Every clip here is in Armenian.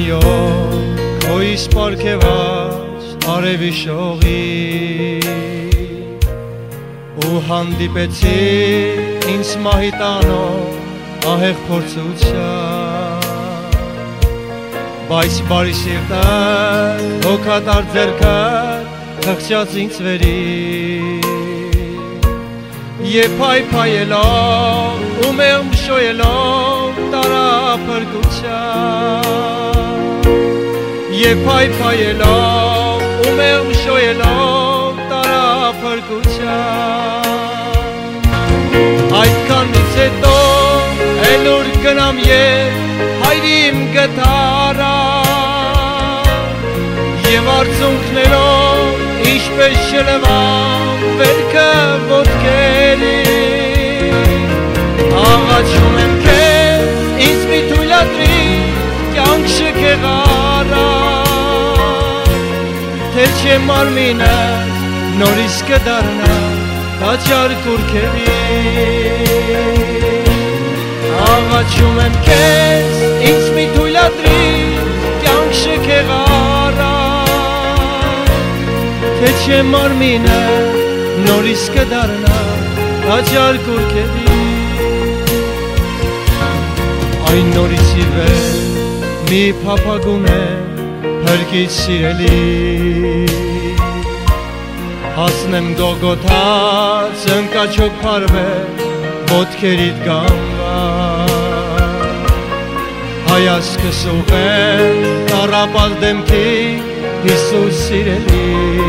Յոմ քո իսպարքեված արևի շողի ու հանդիպեցի ինձ մահիտանով ահեղ փորձության բայց բարի սիրտը հոգատար ձեռքը թխչած ինձ վերի Եվ փայփայելով ու մեղմ շոյելով տարա փրկության Եվ փայփայելով ու մեղմ շոյելով տարա փրկության Այդքանից հետո էլ ուր գնամ ես հայրիմ գթարա Եվ արցունքներով ինչպես շլվամ վերքը ոտքերի Աղաչում եմ քեզ ինձ մի թույլատրի կյանք շքեղարա Թե չէ մարմինս նորից կդառնա տաճար կուռքերի Աղաչում եմ քեզ ինձ մի թույլատրի կյանք շքեղարա Թե չէ մարմինը նորից կդառնա տաճար կուռքերի Այն նորից ի վեր մի փափագում է փրկիչ սիրելի Հասնեմ Գողգոթա ծնկաչոք փարվել ոտքերիդ գամբար Հայացքս ուղղեմ տառապած դեմքի Հիսուս սիրելի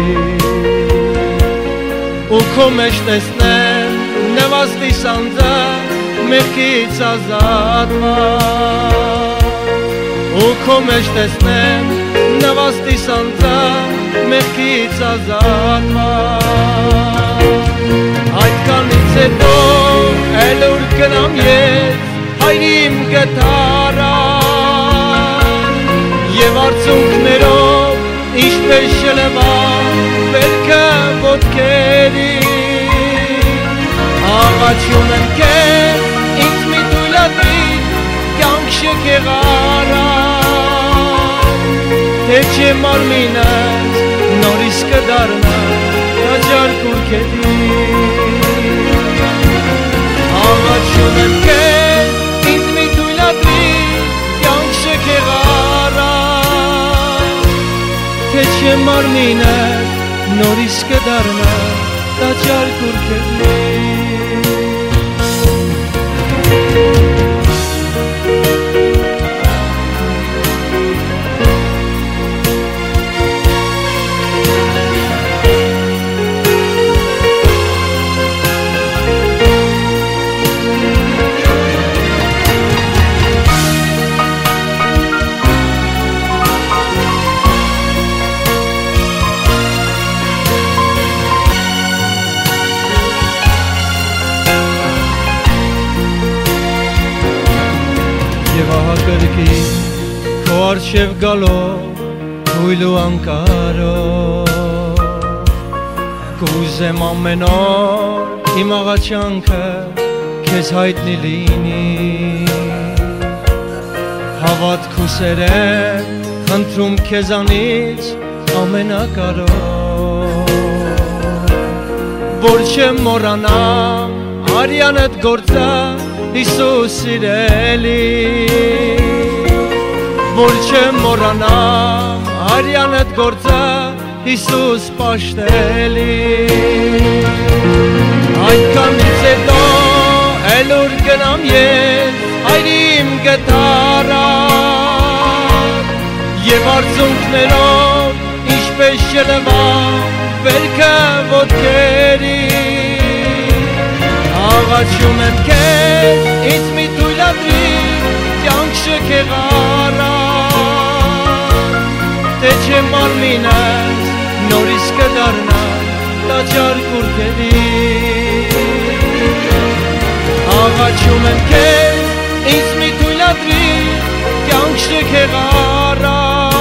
ու քո մեջ տեսնեմ նվաստի սանձը մեղքից ազատված ու քո մեջ տեսնեմ նվաստի սանձը մեղքից ազատված Այդքանից հետո էլ ուր գնամ ես հայրիմ գթարա Եվ արցունքներով ինչպես շլվամ վերքը ոտքերի Աղաչում եմ քեզ ինձ մի թույլատրի կյանք շքեղարա Թե չէ մարմինս նորից կդառնա տաճար կուռքերի Աղաչում եմ քեզ ինձ մի թույլատրի կյանք շքեղարա Թե չէ մարմինս նորից կդառնա տաճար կուռքերի Եվ ահա կրկին քո առջև գալով թույլ ու անկարով Կուզեմ ամեն օր իմ աղաչանքը քեզ հայտնի լինի Հավատք ու սերեմ խնդրում քեզանից ամենակարող Որ չեմ մոռանամ արյանդ գործը Հիսուս սիրելի Որ չեմ մոռանամ արյանդ գործը Հիսուս պաշտելի Այդքանից հետո էլ ուր գնամ ես հայրիմ գթարա Եվ արցունքներով ինչպես շլվամ վերքը ոտքերի Աղաչում եմ քեզ ինձ մի թույլատրի կյանք շքեղարա Թե չէ մարմինս նորից կդառնա տաճար կուռքերի Աղաչում եմ քեզ ինձ մի թույլատրի կյանք շքեղարա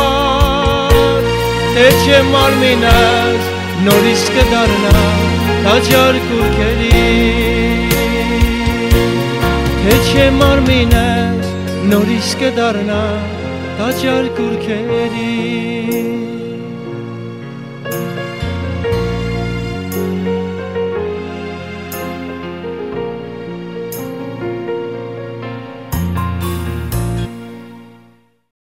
Թե չէ մարմինս նորից կդառնա տաճար կուռքերի Թե չէ մարմինս նորից կդառնա տաճար կուրքերի